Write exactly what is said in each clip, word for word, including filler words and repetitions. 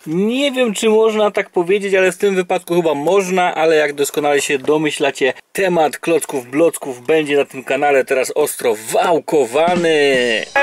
Nie wiem, czy można tak powiedzieć, ale w tym wypadku chyba można, ale jak doskonale się domyślacie, temat klocków, blocków będzie na tym kanale teraz ostro wałkowany.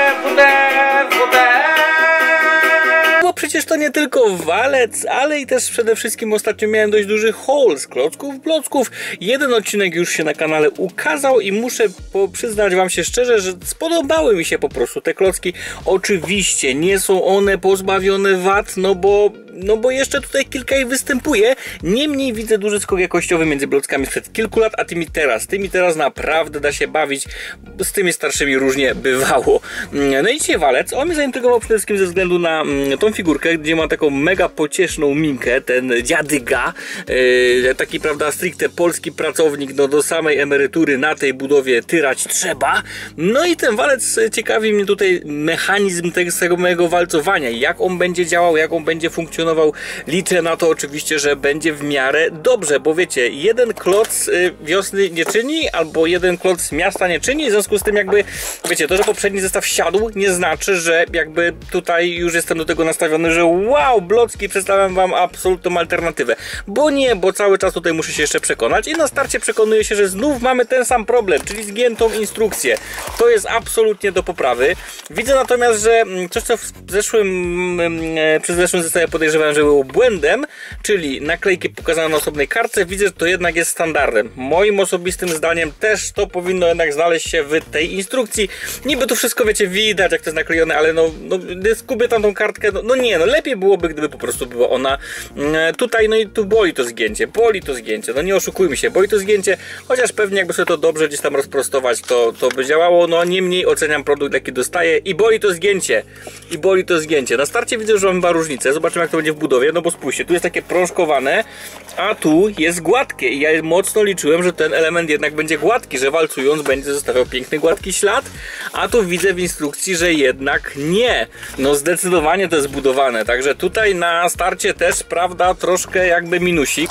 Bo przecież to nie tylko walec, ale i też przede wszystkim ostatnio miałem dość duży haul z klocków, blocków. Jeden odcinek już się na kanale ukazał i muszę przyznać wam się szczerze, że spodobały mi się po prostu te klocki. Oczywiście nie są one pozbawione wad, no bo, no bo jeszcze tutaj kilka ich występuje. Niemniej widzę duży skok jakościowy między blockami sprzed kilku lat, a tymi teraz. Tymi teraz naprawdę da się bawić, z tymi starszymi różnie bywało. No i dzisiaj walec, on mnie zaintrygował przede wszystkim ze względu na tą figurkę, gdzie ma taką mega pocieszną minkę, ten dziadyga, yy, taki prawda stricte polski pracownik, no do samej emerytury na tej budowie tyrać trzeba. No i ten walec, ciekawi mnie tutaj mechanizm tego samego walcowania, jak on będzie działał, jak on będzie funkcjonował. Liczę na to oczywiście, że będzie w miarę dobrze, bo wiecie, jeden kloc wiosny nie czyni, albo jeden kloc miasta nie czyni, w związku z tym jakby, wiecie, to, że poprzedni zestaw siadł, nie znaczy, że jakby tutaj już jestem do tego nastawiony, że wow, blocki, przedstawiam wam absolutną alternatywę. Bo nie, bo cały czas tutaj muszę się jeszcze przekonać i na starcie przekonuję się, że znów mamy ten sam problem, czyli zgiętą instrukcję. To jest absolutnie do poprawy. Widzę natomiast, że coś, co w zeszłym, przy zeszłym zestawie podejrzewałem, że było błędem, czyli naklejki pokazane na osobnej kartce, widzę, że to jednak jest standardem. Moim osobistym zdaniem też to powinno jednak znaleźć się w tej instrukcji. Niby tu wszystko, wiecie, widać, jak to jest naklejone, ale no, no skubię tam tą kartkę, no, no nie, no lepiej byłoby, gdyby po prostu była ona e, tutaj, no i tu boli to zgięcie, boli to zgięcie, no nie oszukujmy się, boli to zgięcie, chociaż pewnie jakby sobie to dobrze gdzieś tam rozprostować, to, to by działało, no niemniej oceniam produkt, jaki dostaję i boli to zgięcie, i boli to zgięcie. Na starcie widzę, że mam dwa różnice, zobaczymy jak to będzie w budowie, no bo spójrzcie, tu jest takie prążkowane, a tu jest gładkie i ja mocno liczyłem, że ten element jednak będzie gładki, że walcując będzie zostawiał piękny, gładki ślad, a tu widzę w instrukcji, że jednak nie, no zdecydowanie to jest budowane, także tutaj na starcie też, prawda, troszkę jakby minusik.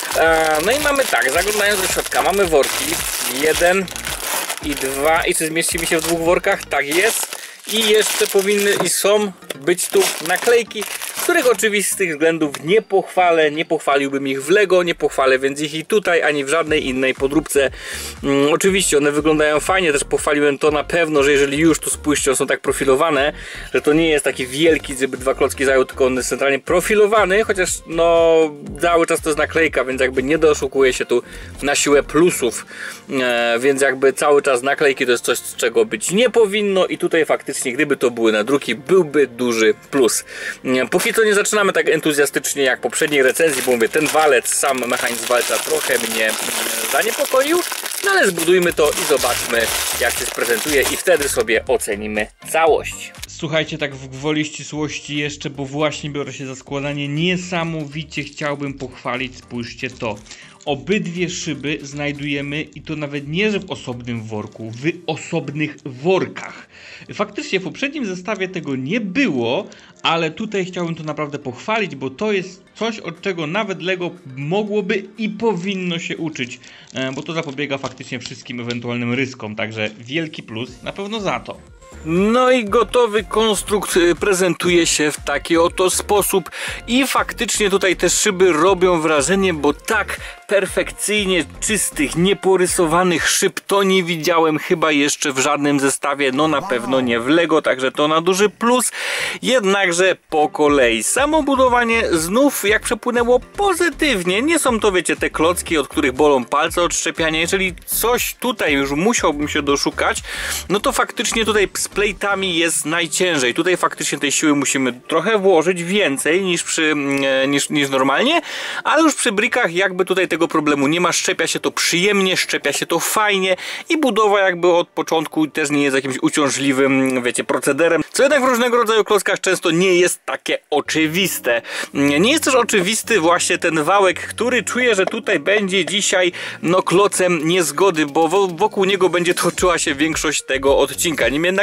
E, no i mamy tak, zaglądając do środka, mamy worki, jeden i dwa, i czy zmieści mi się w dwóch workach? Tak jest. I jeszcze powinny i są być tu naklejki, których oczywistych względów nie pochwalę, nie pochwaliłbym ich w Lego, nie pochwalę więc ich i tutaj, ani w żadnej innej podróbce. Hmm, oczywiście one wyglądają fajnie, też pochwaliłem to na pewno, że jeżeli już tu spójrzcie, one są tak profilowane, że to nie jest taki wielki, żeby dwa klocki zajął, tylko on jest centralnie profilowany, chociaż no cały czas to jest naklejka, więc jakby nie doszukuje się tu na siłę plusów, e, więc jakby cały czas naklejki to jest coś, z czego być nie powinno i tutaj faktycznie gdyby to były nadruki, byłby duży plus. Póki co nie zaczynamy tak entuzjastycznie jak poprzedniej recenzji, bo mówię, ten walec, sam mechanizm walca trochę mnie zaniepokoił, no ale zbudujmy to i zobaczmy jak się sprezentuje i wtedy sobie ocenimy całość. Słuchajcie, tak w gwoli ścisłości jeszcze, bo właśnie biorę się za składanie, niesamowicie chciałbym pochwalić, spójrzcie to. Obydwie szyby znajdujemy i to nawet nie, że w osobnym worku, w osobnych workach. Faktycznie w poprzednim zestawie tego nie było, ale tutaj chciałbym to naprawdę pochwalić, bo to jest coś, od czego nawet Lego mogłoby i powinno się uczyć, bo to zapobiega faktycznie wszystkim ewentualnym ryskom, także wielki plus na pewno za to. No i gotowy konstrukt prezentuje się w taki oto sposób i faktycznie tutaj te szyby robią wrażenie, bo tak perfekcyjnie czystych, nieporysowanych szyb to nie widziałem chyba jeszcze w żadnym zestawie, no na pewno nie w Lego, także to na duży plus. Jednakże po kolei samo budowanie znów jak przepłynęło pozytywnie, nie są to, wiecie, te klocki, od których bolą palce od szczepiania. Jeżeli coś tutaj już musiałbym się doszukać, no to faktycznie tutaj z plejtami jest najciężej. Tutaj faktycznie tej siły musimy trochę włożyć, więcej niż przy niż, niż normalnie, ale już przy brikach jakby tutaj tego problemu nie ma, szczepia się to przyjemnie, szczepia się to fajnie i budowa jakby od początku też nie jest jakimś uciążliwym, wiecie, procederem, co jednak w różnego rodzaju klockach często nie jest takie oczywiste. Nie jest też oczywisty właśnie ten wałek, który czuję, że tutaj będzie dzisiaj no klocem niezgody, bo wokół niego będzie toczyła się większość tego odcinka. Nim jednak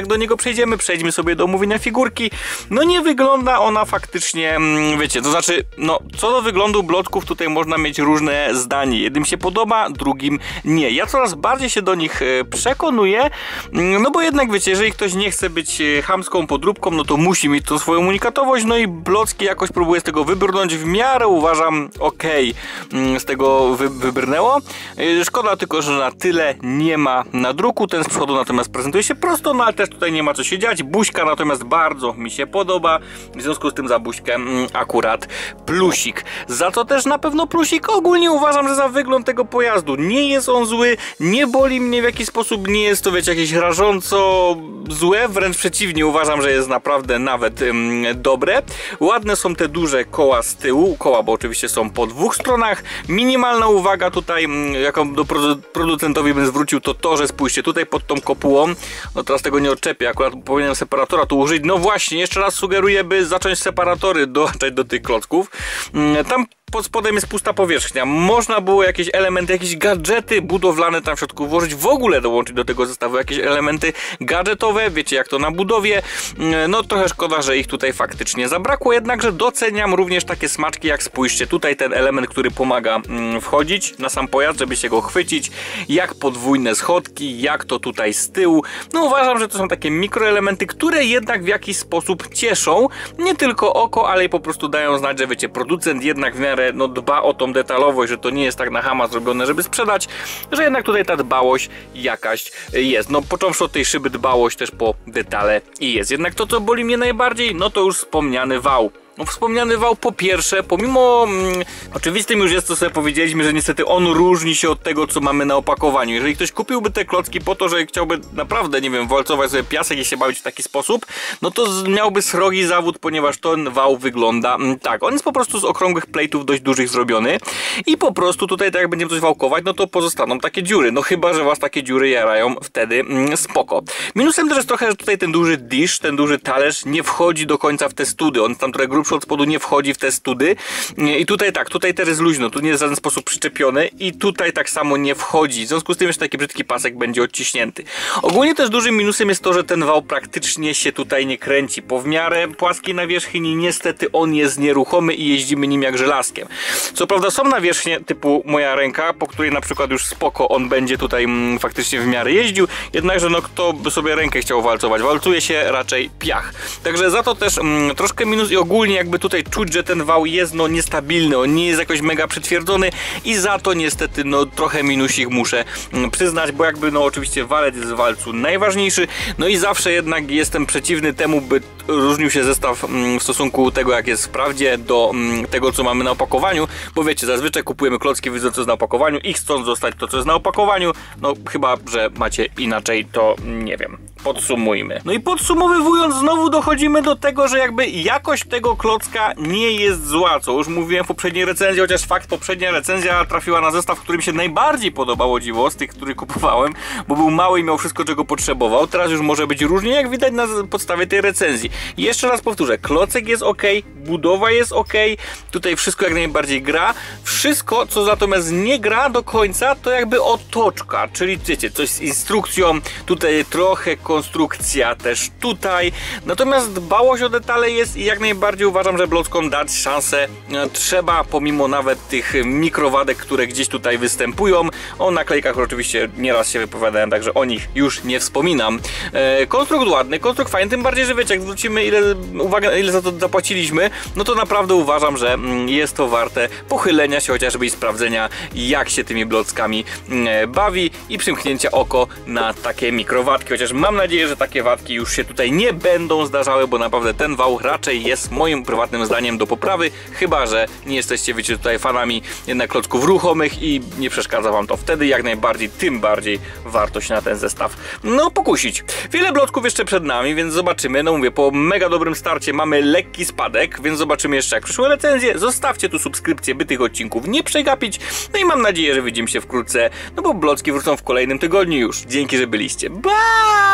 jednak do niego przejdziemy, przejdźmy sobie do omówienia figurki. No nie wygląda ona faktycznie, wiecie, to znaczy, no co do wyglądu blocków tutaj można mieć różne zdanie. Jednym się podoba, drugim nie. Ja coraz bardziej się do nich przekonuję, no bo jednak wiecie, jeżeli ktoś nie chce być chamską podróbką, no to musi mieć tą swoją unikatowość, no i blocki jakoś próbuję z tego wybrnąć w miarę, uważam, okej, okay, z tego wy wybrnęło. Szkoda tylko, że na tyle nie ma na druku, ten z przodu natomiast prezentuje się prosto, no ale też tutaj nie ma co się dziać. Buźka natomiast bardzo mi się podoba, w związku z tym za buźkę mm, akurat plusik. Za co też na pewno plusik. Ogólnie uważam, że za wygląd tego pojazdu nie jest on zły, nie boli mnie w jakiś sposób, nie jest to wiecie jakieś rażąco złe, wręcz przeciwnie, uważam, że jest naprawdę nawet ym, dobre. Ładne są te duże koła z tyłu, koła, bo oczywiście są po dwóch stronach. Minimalna uwaga tutaj, jaką do producentowi bym zwrócił, to to, że spójrzcie, tutaj pod tą kopułą, no teraz tego nie odczepię, akurat powinienem separatora tu użyć, no właśnie, jeszcze raz sugeruję, by zacząć separatory dołączać do tych klocków. Tam pod spodem jest pusta powierzchnia. Można było jakieś elementy, jakieś gadżety budowlane tam w środku włożyć, w ogóle dołączyć do tego zestawu jakieś elementy gadżetowe, wiecie jak to na budowie. No trochę szkoda, że ich tutaj faktycznie zabrakło, jednakże doceniam również takie smaczki, jak spójrzcie, tutaj ten element, który pomaga mm, wchodzić na sam pojazd, żeby się go chwycić, jak podwójne schodki, jak to tutaj z tyłu. No uważam, że to są takie mikroelementy, które jednak w jakiś sposób cieszą, nie tylko oko, ale i po prostu dają znać, że wiecie, producent jednak w miarę no, dba o tą detalowość, że to nie jest tak na chama zrobione, żeby sprzedać, że jednak tutaj ta dbałość jakaś jest. No począwszy od tej szyby, dbałość też po detale i jest. Jednak to, co boli mnie najbardziej, no to już wspomniany wał. No wspomniany wał po pierwsze, pomimo mm, oczywistym już jest, co sobie powiedzieliśmy, że niestety on różni się od tego, co mamy na opakowaniu. Jeżeli ktoś kupiłby te klocki po to, że chciałby naprawdę, nie wiem, walcować sobie piasek i się bawić w taki sposób, no to miałby srogi zawód, ponieważ ten wał wygląda mm, tak. On jest po prostu z okrągłych plejtów dość dużych zrobiony i po prostu tutaj tak jak będziemy coś wałkować, no to pozostaną takie dziury. No chyba, że was takie dziury jarają, wtedy mm, spoko. Minusem też jest trochę, że tutaj ten duży dish, ten duży talerz nie wchodzi do końca w te study. On tam trochę grubszy od spodu nie wchodzi w te study i tutaj tak, tutaj teraz jest luźno, tu nie jest w żaden sposób przyczepiony i tutaj tak samo nie wchodzi, w związku z tym jeszcze taki brzydki pasek będzie odciśnięty. Ogólnie też dużym minusem jest to, że ten wał praktycznie się tutaj nie kręci, po w miarę płaskiej nawierzchni niestety on jest nieruchomy i jeździmy nim jak żelazkiem. Co prawda są nawierzchnie typu moja ręka, po której na przykład już spoko on będzie tutaj mm, faktycznie w miarę jeździł, jednakże no kto by sobie rękę chciał walcować, walcuje się raczej piach. Także za to też mm, troszkę minus i ogólnie jakby tutaj czuć, że ten wał jest no niestabilny, on nie jest jakoś mega przytwierdzony i za to niestety no trochę minusik muszę mm, przyznać, bo jakby no oczywiście walec jest w walcu najważniejszy, no i zawsze jednak jestem przeciwny temu, by różnił się zestaw mm, w stosunku tego, jak jest w prawdzie, do mm, tego, co mamy na opakowaniu, bo wiecie, zazwyczaj kupujemy klocki widząc, co jest na opakowaniu i chcąc dostać to, co jest na opakowaniu, no chyba, że macie inaczej, to nie wiem. Podsumujmy. No i podsumowując, znowu dochodzimy do tego, że jakby jakość tego klocka nie jest zła, co już mówiłem w poprzedniej recenzji, chociaż fakt, poprzednia recenzja trafiła na zestaw, który mi się najbardziej podobało, dziwo, z tych, który kupowałem, bo był mały i miał wszystko, czego potrzebował. Teraz już może być różnie, jak widać na podstawie tej recenzji. I jeszcze raz powtórzę, klocek jest ok, budowa jest ok, tutaj wszystko jak najbardziej gra. Wszystko, co natomiast nie gra do końca, to jakby otoczka, czyli wiecie, coś z instrukcją, tutaj trochę konstrukcja też tutaj, natomiast dbałość o detale jest i jak najbardziej uważam, że blockom dać szansę trzeba, pomimo nawet tych mikrowadek, które gdzieś tutaj występują. O naklejkach oczywiście nieraz się wypowiadałem, także o nich już nie wspominam. E, konstrukt ładny, konstrukt fajny, tym bardziej, że wiecie, jak zwrócimy ile, uwaga, ile za to zapłaciliśmy, no to naprawdę uważam, że jest to warte pochylenia się chociażby i sprawdzenia, jak się tymi blockami e, bawi i przymknięcia oko na takie mikrowadki, chociaż mam nadzieję, że takie wadki już się tutaj nie będą zdarzały, bo naprawdę ten wał raczej jest moim prywatnym zdaniem do poprawy, chyba że nie jesteście, wiecie, tutaj fanami jednak klocków ruchomych i nie przeszkadza wam to, wtedy jak najbardziej, tym bardziej warto się na ten zestaw no pokusić. Wiele blocków jeszcze przed nami, więc zobaczymy, no mówię, po mega dobrym starcie mamy lekki spadek, więc zobaczymy jeszcze jak przyszły recenzje, zostawcie tu subskrypcję, by tych odcinków nie przegapić, no i mam nadzieję, że widzimy się wkrótce, no bo blocki wrócą w kolejnym tygodniu już. Dzięki, że byliście. Bye!